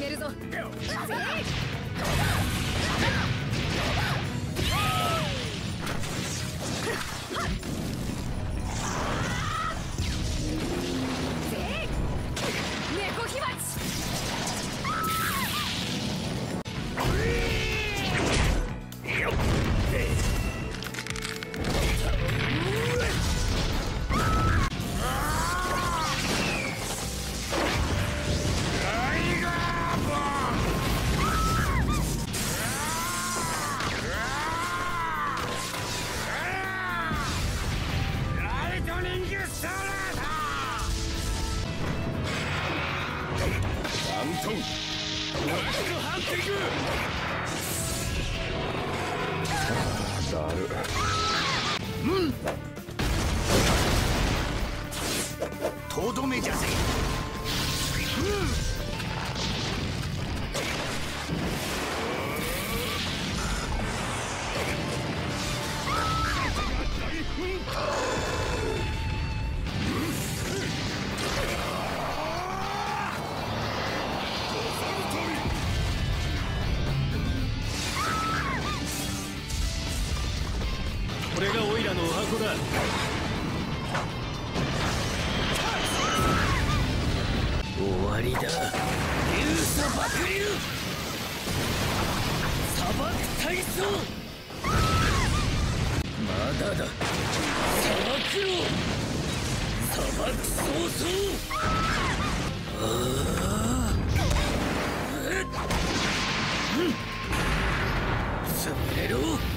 めるぞ。猫火鉢。 とどめじゃぜ。 これがオイラのお箱だ。終わりだ。流砂爆流砂漠体操。まだだ。砂漠路砂漠早々。潰れろ。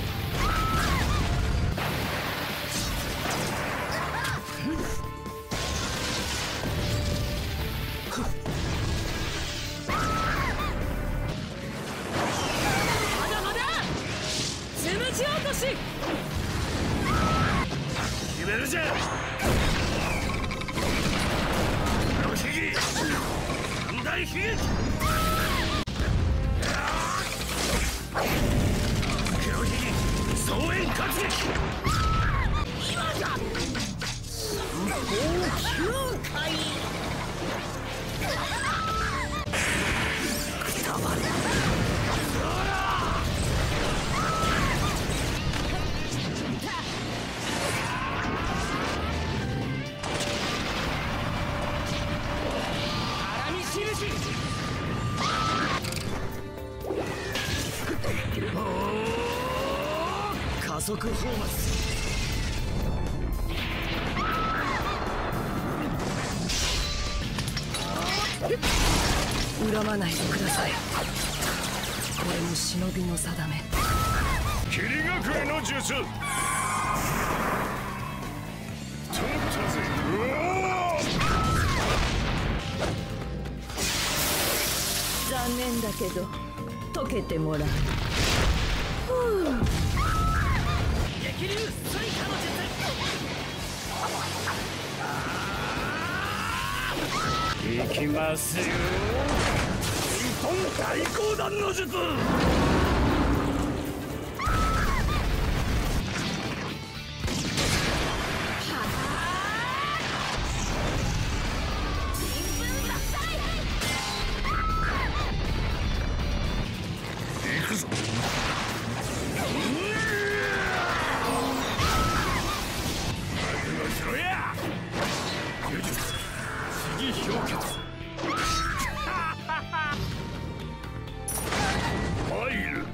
決めるじゃ。黒ひげ三大悲劇。黒ひげ総援活撃。今だ。三方9回。くたばれ。加速放末。 恨まないでください。これも忍びの定め。 霧隠れの術。取ったぜ。 残念だけど解けてもらう。 激流水化の術。行きますよ。日本大講談の術。行くぞ。ろや。呪術次氷結。入る。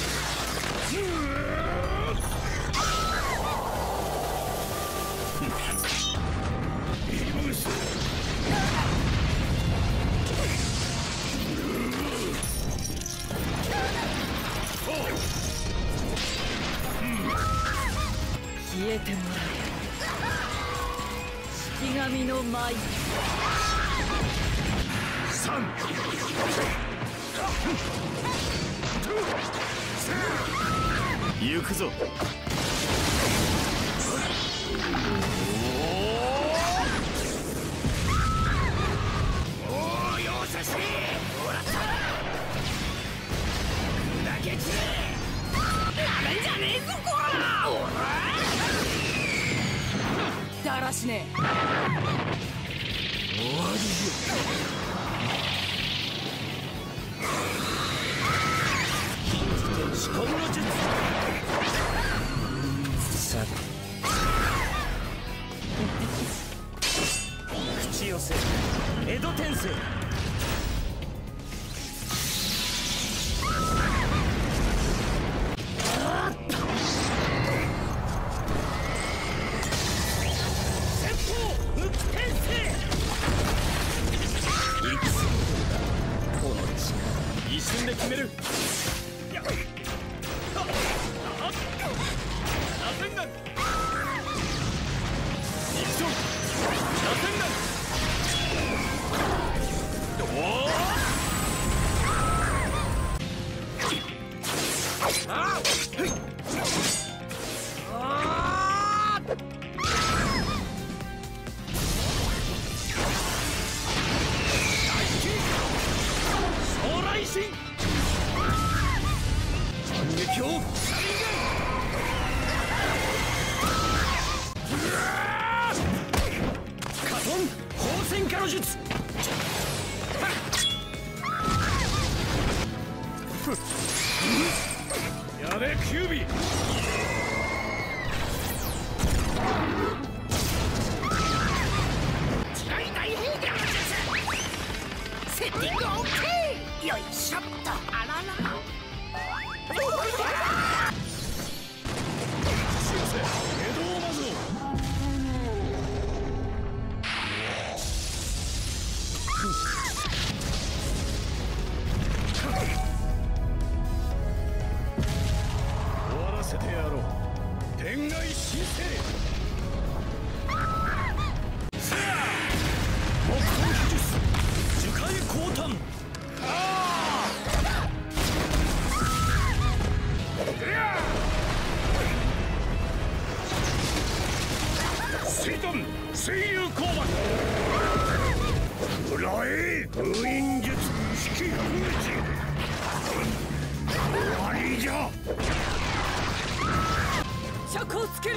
イブス。 消えてもらえ。式神の舞。 行くぞ。 おお、容赦しねえ。もらった。砕け散れ。なめんじゃねえぞ、こら。 だらしねえ。 終わりよ。 江戸天聖。一瞬で決める。やっ、螺旋丸。行くぞ。螺旋丸。おお。ああ。反撃をカトン放線化の術。やれキュービー。 大大変化の術。セッティングオッケー。よいしょっと。あらら。 終わらせてやろう。天外神聖。木刀秘術樹海降誕。水遁水遊光幕。裏へ封印術式封じ。終わりじゃ。 尺をつける。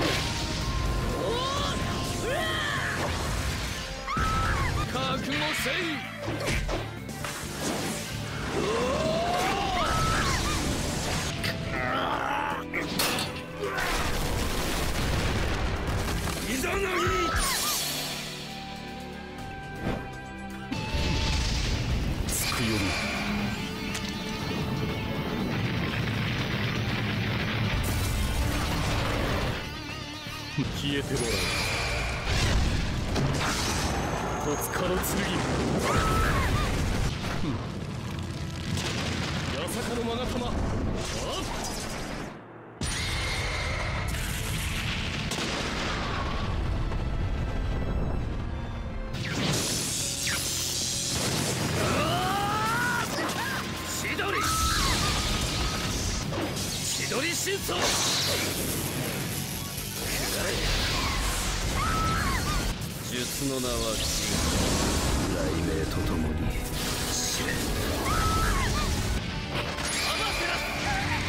覚悟せい。いざなぎ。つくより消えてもらう。戸塚の剣。八坂の勾玉。千鳥真相。術の名は雷鳴とともに死ね。アマテラス。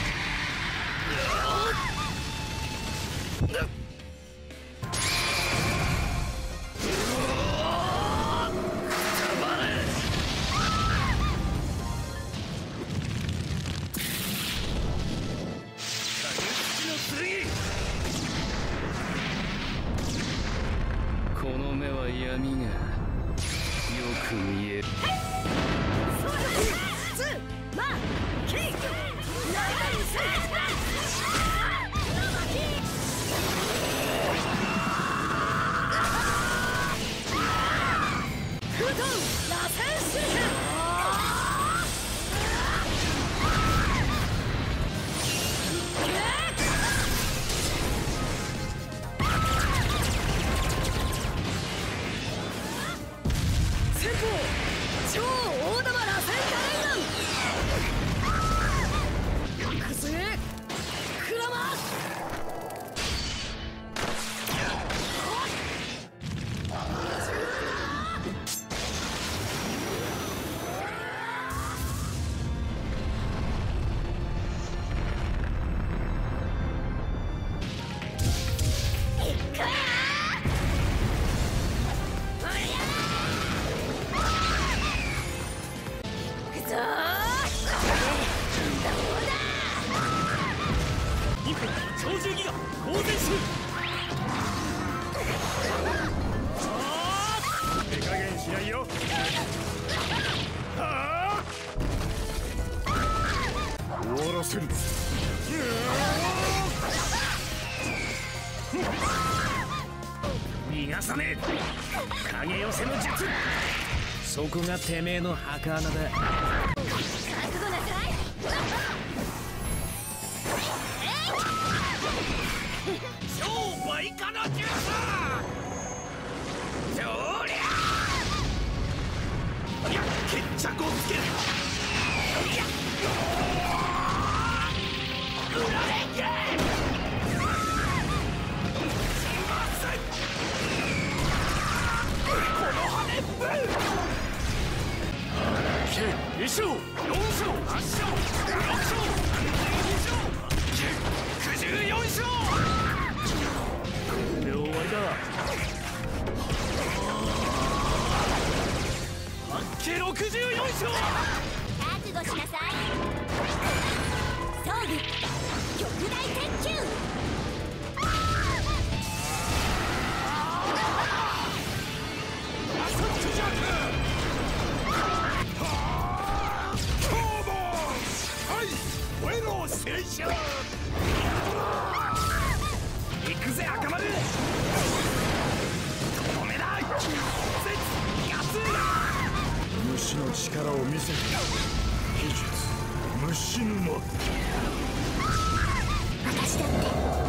この目は闇がよく見える。 超大玉螺旋火炎弾。行くぜクラマ。 せる。逃がさねえ。影寄せの術。そこがてめえの墓穴だ。 覚悟なさい。 超バイカの術。そりゃいや、決着をつける。いや、裏連携。1勝、4勝、8勝、6勝、94勝。これで終わりだ。八景64勝。 覚悟しなさい。装具極大鉄球。 行くぜ赤丸。止めない。虫の力を見せる。秘術虫沼。 私だって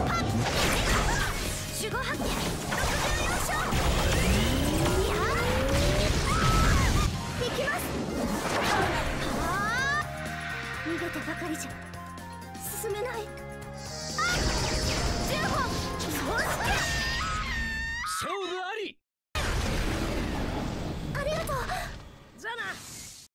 守護発見64勝。いや行きます。逃げてばかりじゃ進めない。あっ